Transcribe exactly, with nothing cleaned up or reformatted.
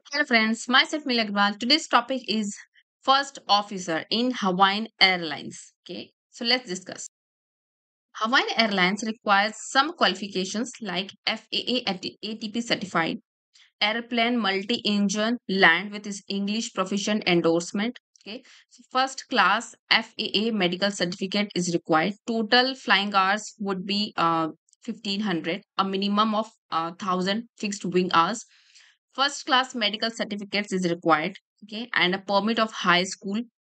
Hello friends, myself Milagwal. Today's topic is first officer in Hawaiian Airlines. Okay, so let's discuss. Hawaiian Airlines requires some qualifications like F A A at A T P certified, airplane multi-engine, land with its English proficient endorsement. Okay, so first class F A A medical certificate is required. Total flying hours would be uh, fifteen hundred, a minimum of uh, one thousand fixed wing hours. First class medical certificates is required. Okay, and a permit of high school.